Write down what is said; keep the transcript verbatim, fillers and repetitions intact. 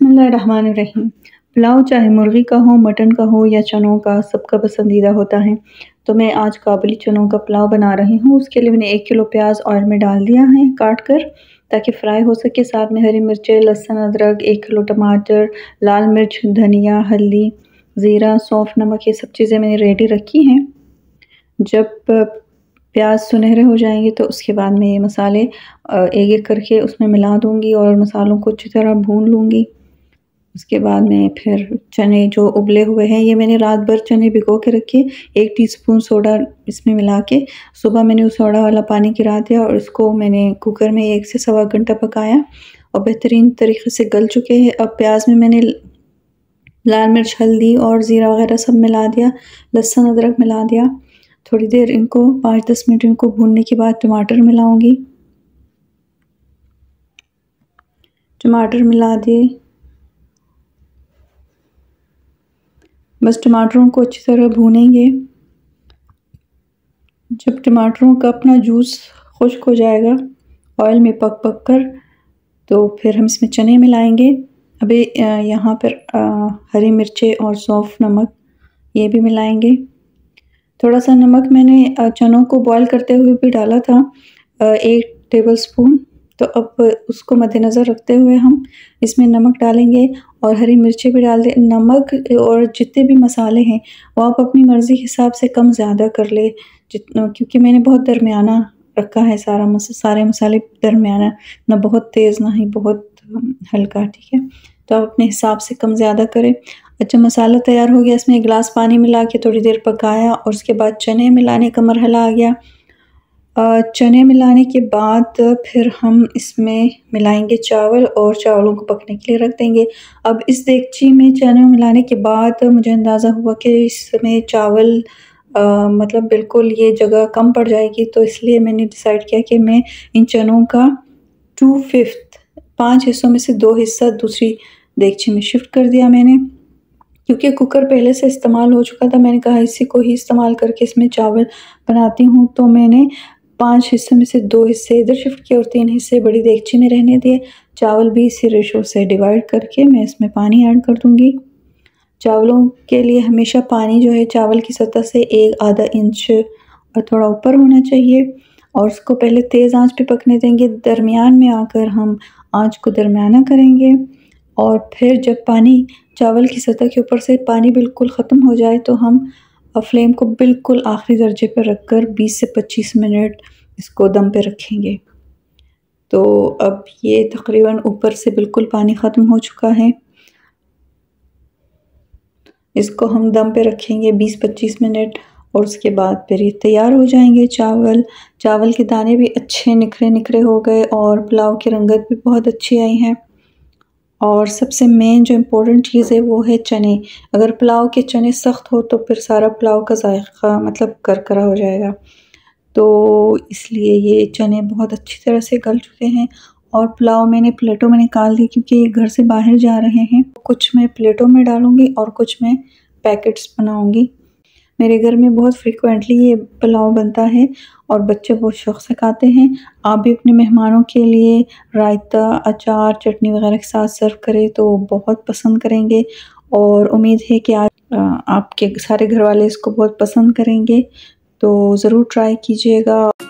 बिस्मिल्लाहिर्रहमानिर्रहीम। पुलाव चाहे मुर्गी का हो, मटन का हो या चनों का, सबका पसंदीदा होता है। तो मैं आज काबुली चनों का पुलाव बना रही हूँ। उसके लिए मैंने एक किलो प्याज ऑयल में डाल दिया है काट कर, ताकि फ्राई हो सके। साथ में हरी मिर्चें, लहसुन, अदरक, एक किलो टमाटर, लाल मिर्च, धनिया, हल्दी, ज़ीरा, सौंफ, नमक, ये सब चीज़ें मैंने रेडी रखी हैं। जब प्याज सुनहरे हो जाएंगे तो उसके बाद मैं ये मसाले एक एक करके उसमें मिला दूंगी और मसालों को अच्छी तरह भून लूँगी। उसके बाद मैं फिर चने जो उबले हुए हैं, ये मैंने रात भर चने भिगो के रखे, एक टीस्पून सोडा इसमें मिला के सुबह मैंने उस सोडा वाला पानी गिरा दिया और इसको मैंने कुकर में एक से सवा घंटा पकाया और बेहतरीन तरीके से गल चुके हैं। अब प्याज में मैंने लाल मिर्च, हल्दी और ज़ीरा वगैरह सब मिला दिया, लहसुन अदरक मिला दिया। थोड़ी देर इनको पाँच दस मिनट इनको भूनने के बाद टमाटर मिलाऊंगी। टमाटर मिला दिए, बस टमाटरों को अच्छी तरह भूनेंगे। जब टमाटरों का अपना जूस खुश्क हो जाएगा ऑयल में पक पक कर, तो फिर हम इसमें चने मिलाएंगे। अभी यहाँ पर हरी मिर्चें और सौंफ, नमक ये भी मिलाएंगे। थोड़ा सा नमक मैंने चनों को बॉईल करते हुए भी डाला था, एक टेबलस्पून। तो अब उसको मद्देनज़र रखते हुए हम इसमें नमक डालेंगे और हरी मिर्चें भी डाल दें। नमक और जितने भी मसाले हैं वो आप अपनी मर्ज़ी के हिसाब से कम ज़्यादा कर ले, जितना, क्योंकि मैंने बहुत दरमियाना रखा है सारा मस सारे मसाले दरमियाना, ना बहुत तेज़ ना ही बहुत हल्का, ठीक है। तो आप अपने हिसाब से कम ज़्यादा करें। अच्छा, मसाला तैयार हो गया। इसमें एक गिलास पानी मिला के थोड़ी देर पकाया और उसके बाद चने मिलाने का मरहला आ गया। चने मिलाने के बाद फिर हम इसमें मिलाएंगे चावल और चावलों को पकने के लिए रख देंगे। अब इस देगची में चने मिलाने के बाद मुझे अंदाज़ा हुआ कि इसमें चावल आ, मतलब बिल्कुल ये जगह कम पड़ जाएगी, तो इसलिए मैंने डिसाइड किया कि मैं इन चनों का टू फिफ्थ पाँच हिस्सों में से दो हिस्सा दूसरी देगची में शिफ्ट कर दिया मैंने, क्योंकि कुकर पहले से इस्तेमाल हो चुका था। मैंने कहा इसी को ही इस्तेमाल करके इसमें चावल बनाती हूँ, तो मैंने पांच हिस्सों में से दो हिस्से इधर शिफ्ट किए और तीन हिस्से बड़ी देगची में रहने दिए। चावल भी इसी रेशो से डिवाइड करके मैं इसमें पानी ऐड कर दूँगी। चावलों के लिए हमेशा पानी जो है चावल की सतह से एक आधा इंच और थोड़ा ऊपर होना चाहिए और उसको पहले तेज़ आंच पे पकने देंगे। दरमियान में आकर हम आंच को दरमियाना करेंगे और फिर जब पानी चावल की सतह के ऊपर से पानी बिल्कुल ख़त्म हो जाए तो हम फ्लेम को बिल्कुल आखिरी दर्जे पर रखकर बीस से पच्चीस मिनट इसको दम पे रखेंगे। तो अब ये तकरीबन ऊपर से बिल्कुल पानी ख़त्म हो चुका है। इसको हम दम पे रखेंगे बीस पच्चीस मिनट और उसके बाद फिर ये तैयार हो जाएंगे चावल। चावल के दाने भी अच्छे निखरे निखरे हो गए और पुलाव की रंगत भी बहुत अच्छी आई है। और सबसे मेन जो इम्पोर्टेंट चीज़ है वो है चने। अगर पुलाव के चने सख्त हो तो फिर सारा पुलाव का जायका मतलब करकरा हो जाएगा। तो इसलिए ये चने बहुत अच्छी तरह से गल चुके हैं और पुलाव मैंने प्लेटों में निकाल दी, क्योंकि ये घर से बाहर जा रहे हैं। कुछ मैं प्लेटों में डालूँगी और कुछ मैं पैकेट्स बनाऊँगी। मेरे घर में बहुत फ्रिक्वेंटली ये पुलाव बनता है और बच्चे बहुत शौक़ से खाते हैं। आप भी अपने मेहमानों के लिए रायता, अचार, चटनी वगैरह के साथ सर्व करें तो बहुत पसंद करेंगे और उम्मीद है कि आज आपके सारे घर वाले इसको बहुत पसंद करेंगे। तो ज़रूर ट्राई कीजिएगा।